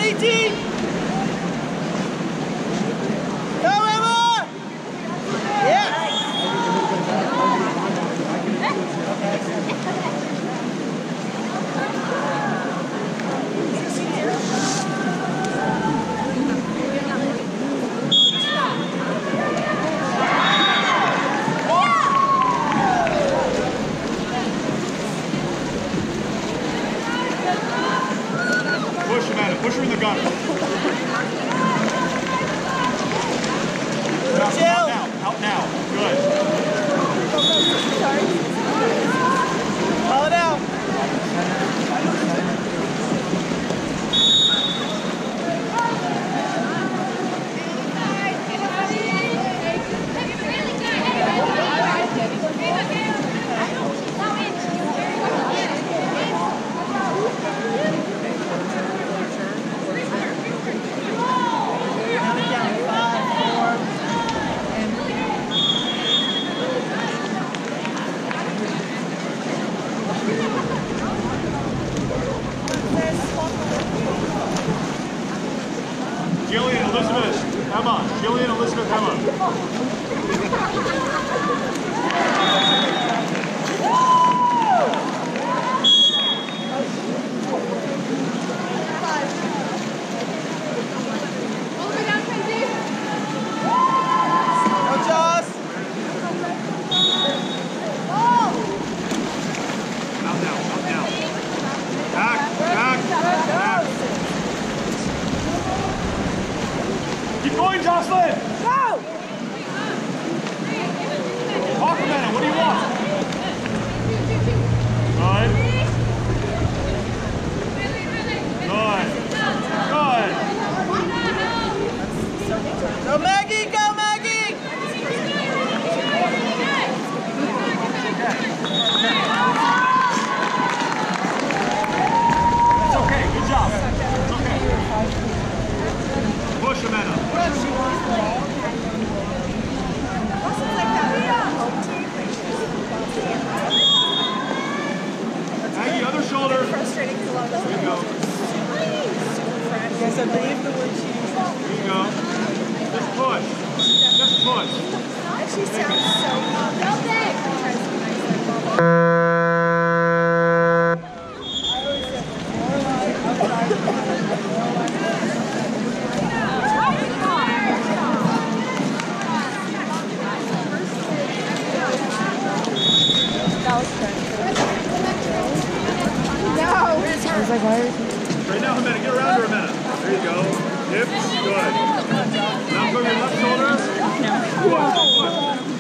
18! Go, Emma! Yeah! Push him at it. Push her in the gutter. Out now. Good. Call it out. Jillian, Elizabeth, Emma. Jillian, Elizabeth, Emma. Go, Joss. Out now. Back. Keep going, Jocelyn! Go! Talk a minute. What do you want? Good. Go, Maggie! Go, Maggie! It's okay. Good job. It's okay. Push him, Anna. Maggie, other shoulder. There you go. Yes, I believe the word cheese. There you go. Just push. Just push. She sounds so Right now, Jimena, get around her a minute. There you go. Hips, good. Now put your left shoulder. Push.